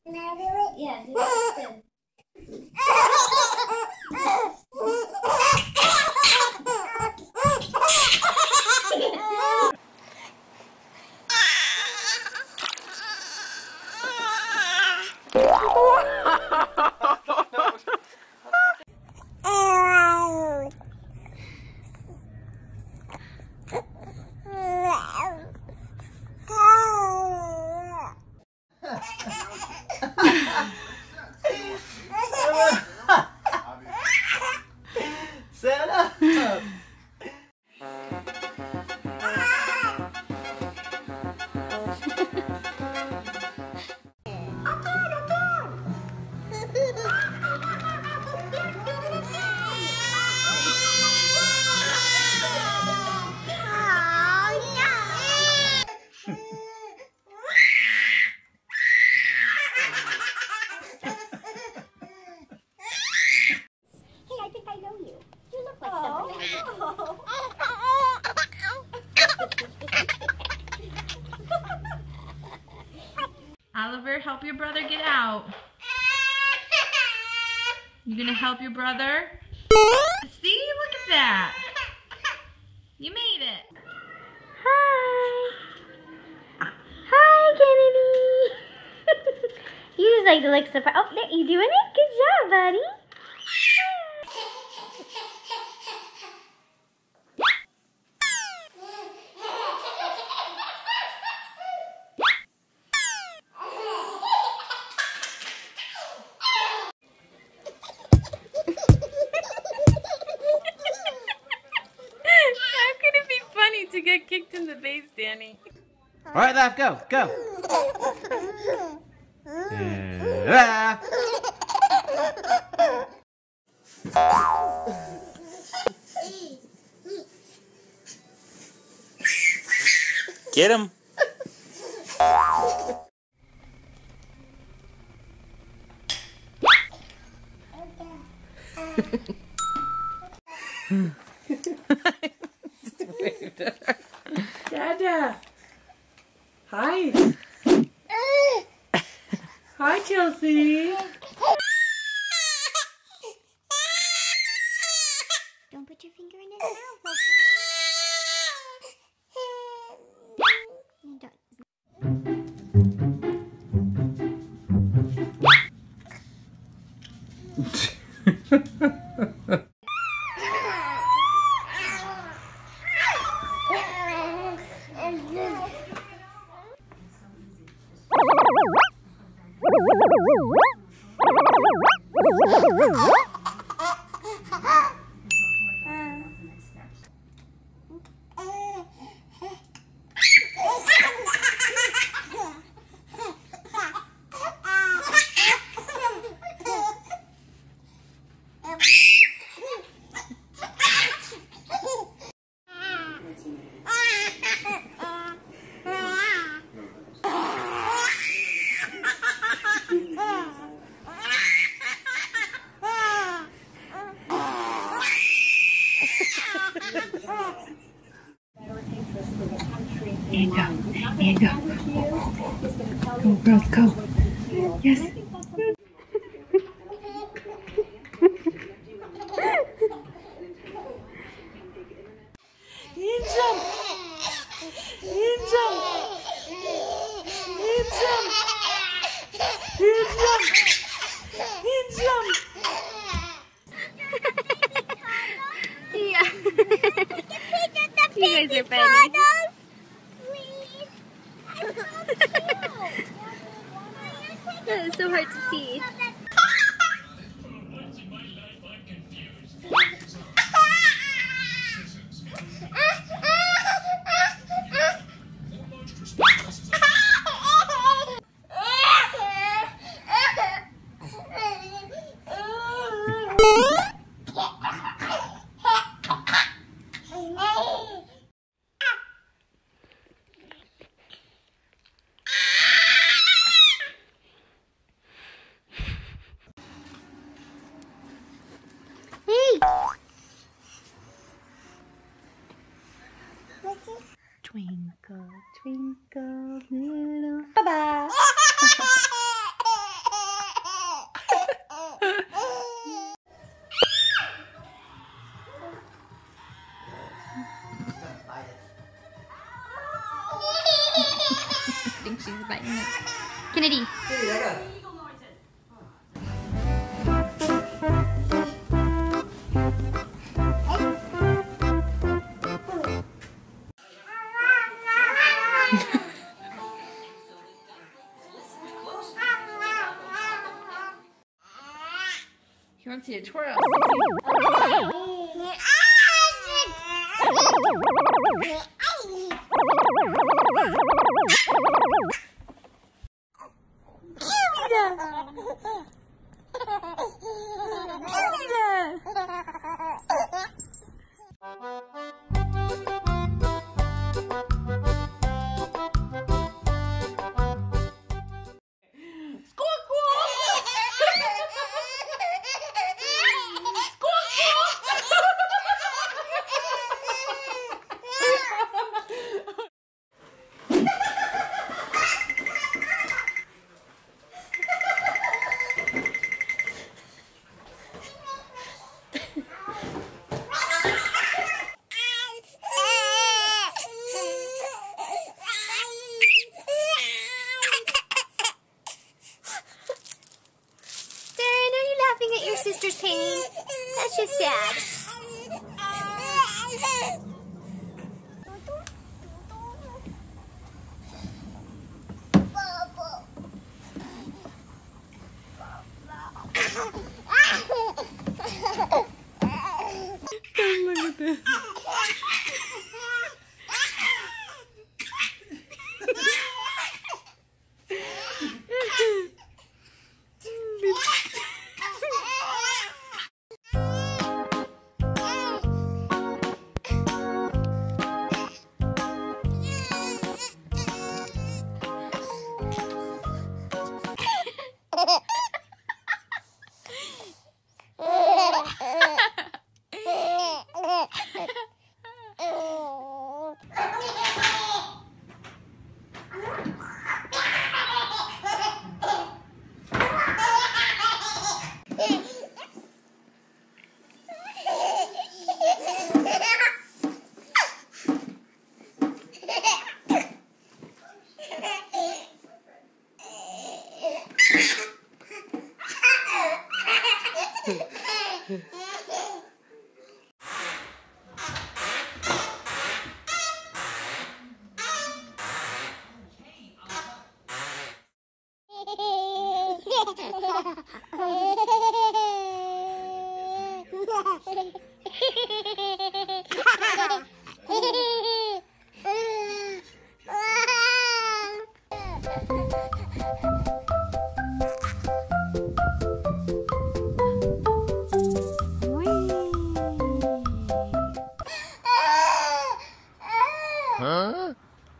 Can I do it? Yeah, do it. Set up. Oliver, help your brother get out. You gonna help your brother? See, look at that. You made it. Hi. Hi, Kennedy. You just like to look surprised. Oh, there, you doing it? Good job, buddy. How could it be funny to get kicked in the face, Danny? All right, laugh, go, go. Laugh. Get him. Dada. Hi. Hi, Chelsea. Don't put your finger in his mouth, okay? And go. Go, girls, go. Yes. And jump. And jump. And jump. And jump. And jump. Yeah. You guys are funny. That is so hard to see. Twinkle, twinkle, little... Bye-bye. Kennedy. You want to see a twirl? At your sister's pain. That's just sad. Look at this. Huh?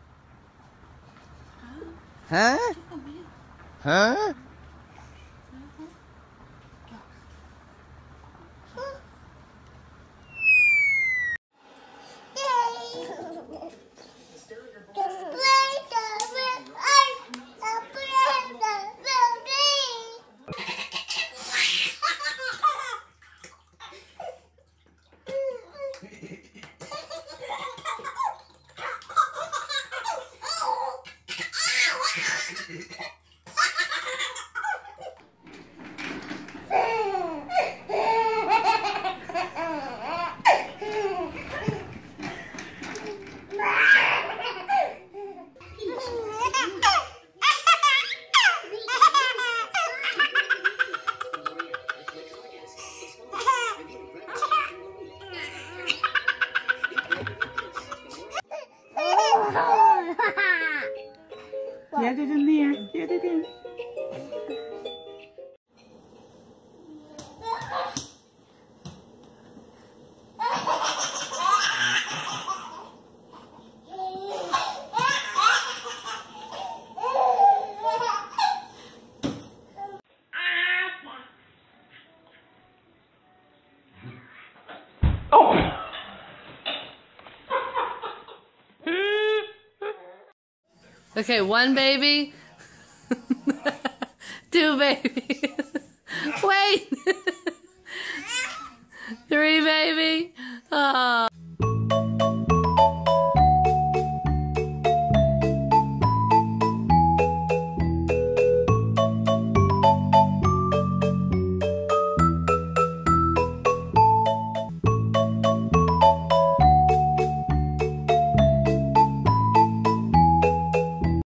Huh? Huh? Get it in there. Get it in. Okay, 1 baby. 2 baby. Wait. 3 baby. Oh.